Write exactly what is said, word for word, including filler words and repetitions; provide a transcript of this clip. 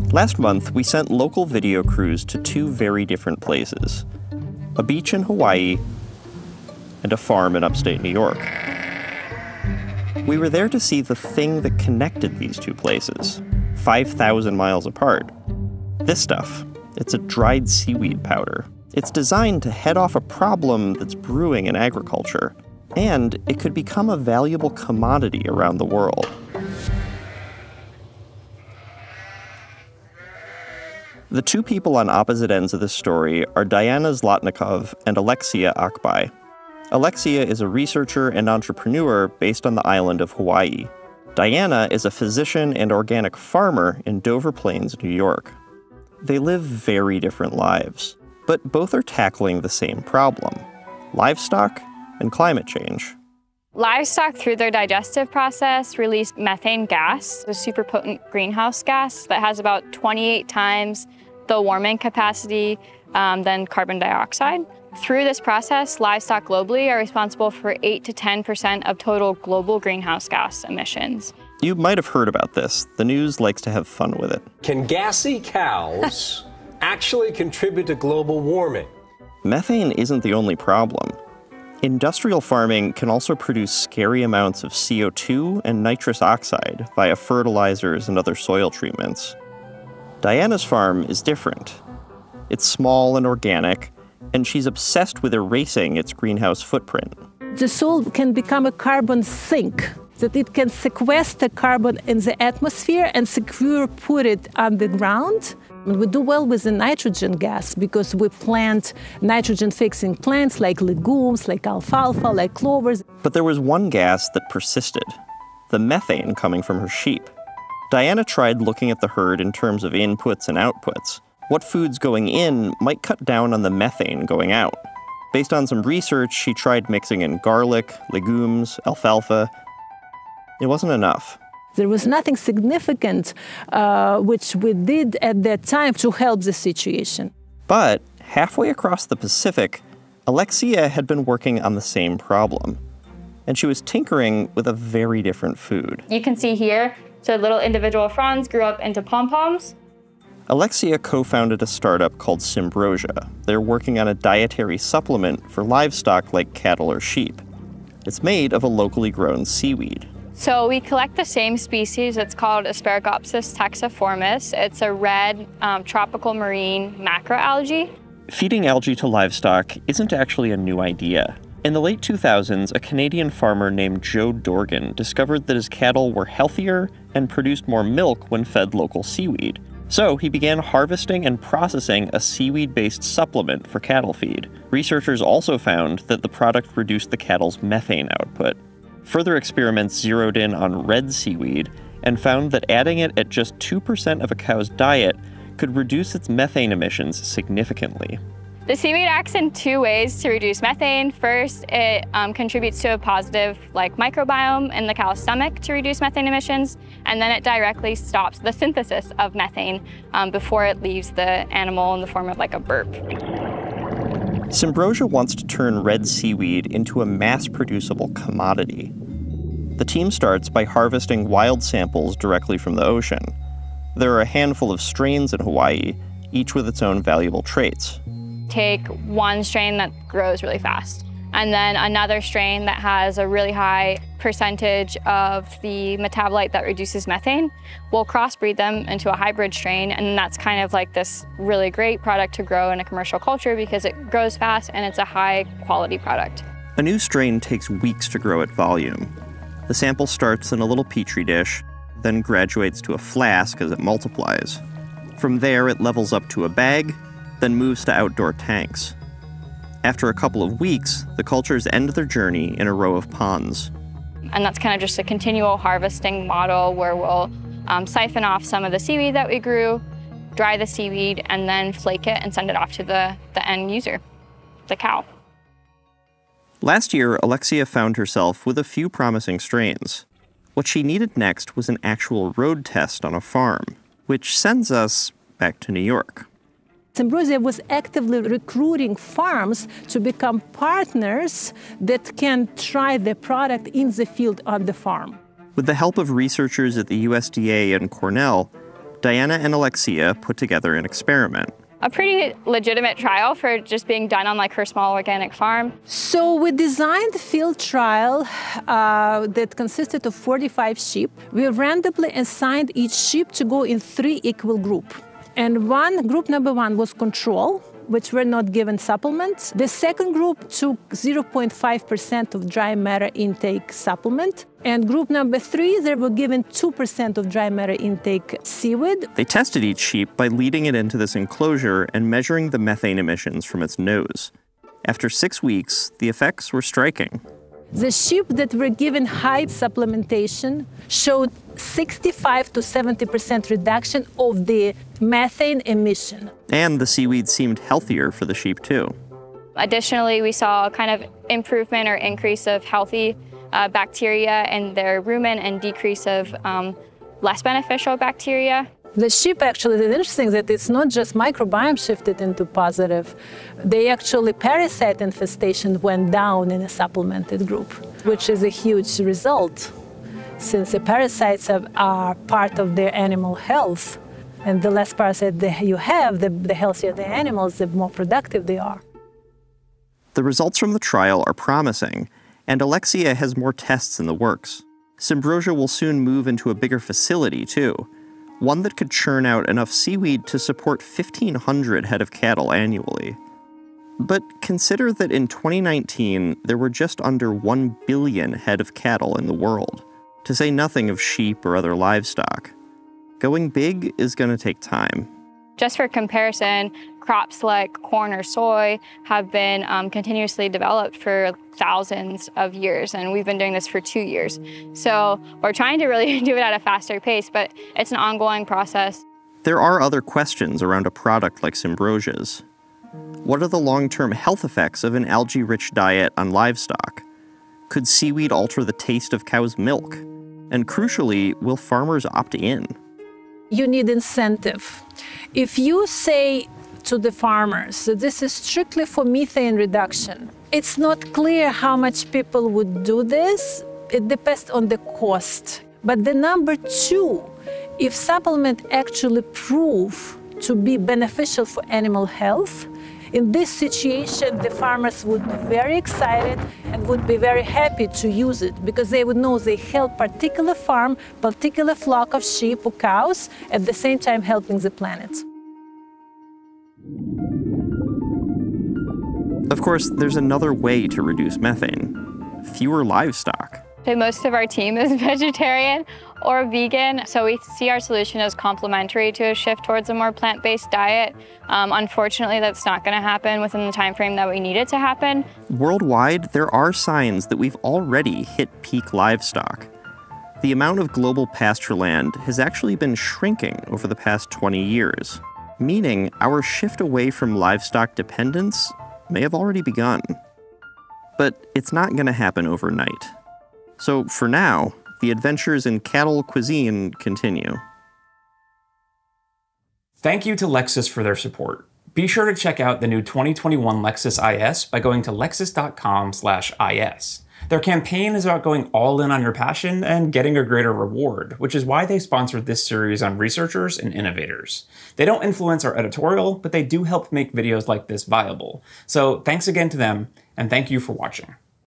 Last month, we sent local video crews to two very different places, a beach in Hawaii and a farm in upstate New York. We were there to see the thing that connected these two places, five thousand miles apart. This stuff, it's a dried seaweed powder. It's designed to head off a problem that's brewing in agriculture, and it could become a valuable commodity around the world. The two people on opposite ends of this story are Diana Zlotnikov and Alexia Akbai. Alexia is a researcher and entrepreneur based on the island of Hawaii. Diana is a physician and organic farmer in Dover Plains, New York. They live very different lives, but both are tackling the same problem: livestock and climate change. Livestock, through their digestive process, release methane gas, a super potent greenhouse gas that has about twenty-eight times the warming capacity um, than carbon dioxide. Through this process, livestock globally are responsible for eight to ten percent of total global greenhouse gas emissions. You might have heard about this. The news likes to have fun with it. Can gassy cows actually contribute to global warming? Methane isn't the only problem. Industrial farming can also produce scary amounts of C O two and nitrous oxide via fertilizers and other soil treatments. Diana's farm is different. It's small and organic, and she's obsessed with erasing its greenhouse footprint. The soil can become a carbon sink, that it can sequester carbon in the atmosphere and secure put it underground. And we do well with the nitrogen gas because we plant nitrogen-fixing plants like legumes, like alfalfa, like clovers. But there was one gas that persisted, the methane coming from her sheep. Diana tried looking at the herd in terms of inputs and outputs. What foods going in might cut down on the methane going out. Based on some research, she tried mixing in garlic, legumes, alfalfa. It wasn't enough. There was nothing significant uh, which we did at that time to help the situation. But halfway across the Pacific, Alexia had been working on the same problem. And she was tinkering with a very different food. You can see here, so little individual fronds grew up into pom-poms. Alexia co-founded a startup called Symbrosia. They're working on a dietary supplement for livestock like cattle or sheep. It's made of a locally grown seaweed. So we collect the same species. It's called Asparagopsis taxiformis. It's a red um, tropical marine macroalgae. Feeding algae to livestock isn't actually a new idea. In the late two thousands, a Canadian farmer named Joe Dorgan discovered that his cattle were healthier and produced more milk when fed local seaweed. So he began harvesting and processing a seaweed-based supplement for cattle feed. Researchers also found that the product reduced the cattle's methane output. Further experiments zeroed in on red seaweed and found that adding it at just two percent of a cow's diet could reduce its methane emissions significantly. The seaweed acts in two ways to reduce methane. First, it um, contributes to a positive like microbiome in the cow's stomach to reduce methane emissions, and then it directly stops the synthesis of methane um, before it leaves the animal in the form of like a burp. Symbrosia wants to turn red seaweed into a mass-producible commodity. The team starts by harvesting wild samples directly from the ocean. There are a handful of strains in Hawaii, each with its own valuable traits. Take one strain that grows really fast, and then another strain that has a really high percentage of the metabolite that reduces methane. We'll crossbreed them into a hybrid strain, and that's kind of like this really great product to grow in a commercial culture because it grows fast and it's a high quality product. A new strain takes weeks to grow at volume. The sample starts in a little petri dish, then graduates to a flask as it multiplies. From there, it levels up to a bag, then moves to outdoor tanks. After a couple of weeks, the cultures end their journey in a row of ponds. And that's kind of just a continual harvesting model where we'll um, siphon off some of the seaweed that we grew, dry the seaweed, and then flake it and send it off to the, the end user, the cow. Last year, Alexia found herself with a few promising strains. What she needed next was an actual road test on a farm, which sends us back to New York. Symbrosia was actively recruiting farms to become partners that can try the product in the field on the farm. With the help of researchers at the U S D A and Cornell, Diana and Alexia put together an experiment. A pretty legitimate trial for just being done on like her small organic farm. So we designed a field trial uh, that consisted of forty-five sheep. We randomly assigned each sheep to go in three equal groups. And one, group number one was control, which were not given supplements. The second group took zero point five percent of dry matter intake supplement. And group number three, they were given two percent of dry matter intake seaweed. They tested each sheep by leading it into this enclosure and measuring the methane emissions from its nose. After six weeks, the effects were striking. The sheep that were given high supplementation showed sixty-five to seventy percent reduction of the methane emission. And the seaweed seemed healthier for the sheep too. Additionally, we saw a kind of improvement or increase of healthy uh, bacteria in their rumen and decrease of um, less beneficial bacteria. The sheep actually, it's interesting that it's not just microbiome shifted into positive. They actually, parasite infestation went down in a supplemented group, which is a huge result, since the parasites are, are part of their animal health. And the less parasites that you have, the, the healthier the animals, the more productive they are. The results from the trial are promising, and Alexia has more tests in the works. Symbrosia will soon move into a bigger facility, too. One that could churn out enough seaweed to support fifteen hundred head of cattle annually. But consider that in twenty nineteen, there were just under one billion head of cattle in the world, to say nothing of sheep or other livestock. Going big is going to take time. Just for comparison, crops like corn or soy have been um, continuously developed for thousands of years, and we've been doing this for two years. So we're trying to really do it at a faster pace, but it's an ongoing process. There are other questions around a product like Symbrosia's. What are the long-term health effects of an algae-rich diet on livestock? Could seaweed alter the taste of cow's milk? And crucially, will farmers opt in? You need incentive. If you say to the farmers that this is strictly for methane reduction, it's not clear how much people would do this. It depends on the cost. But the number two, if supplement actually prove to be beneficial for animal health, in this situation, the farmers would be very excited and would be very happy to use it because they would know they help particular farm, particular flock of sheep or cows, at the same time helping the planet. Of course, there's another way to reduce methane: fewer livestock. Most of our team is vegetarian or vegan, so we see our solution as complementary to a shift towards a more plant-based diet. Um, unfortunately, that's not going to happen within the time frame that we need it to happen. Worldwide, there are signs that we've already hit peak livestock. The amount of global pasture land has actually been shrinking over the past twenty years, meaning our shift away from livestock dependence may have already begun. But it's not going to happen overnight. So for now, the adventures in cattle cuisine continue. Thank you to Lexus for their support. Be sure to check out the new twenty twenty-one Lexus I S by going to lexus dot com slash I S. Their campaign is about going all in on your passion and getting a greater reward, which is why they sponsored this series on researchers and innovators. They don't influence our editorial, but they do help make videos like this viable. So thanks again to them, and thank you for watching.